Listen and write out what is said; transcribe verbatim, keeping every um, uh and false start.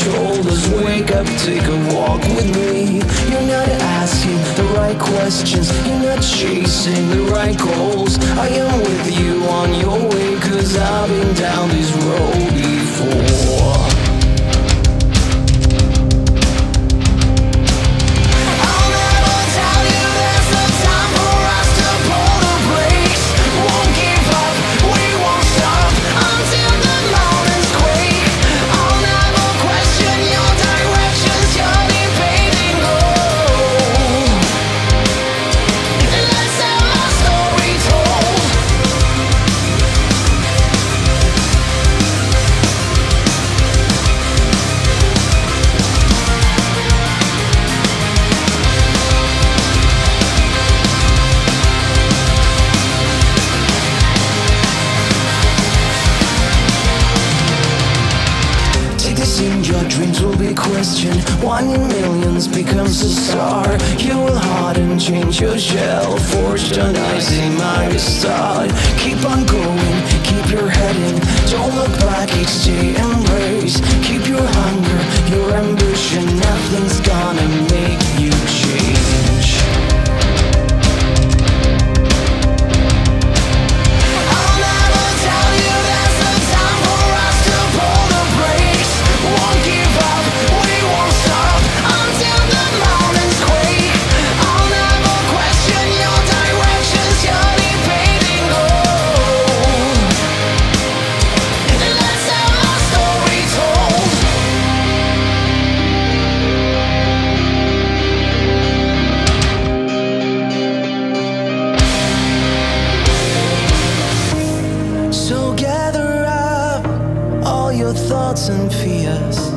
shoulders. Wake up, take a walk with me. You're not asking the right questions, you're not chasing the right goals. I am with you on your way, cause I've been down this road before. Your dreams will be questioned. One in millions becomes a star. You will harden, change your shell, forged on ice, they might start. Keep on going, keep your head in. Don't look back, each day embrace. Keep your hunger, your ambition. Nothing's gonna make you change. So gather up all your thoughts and fears.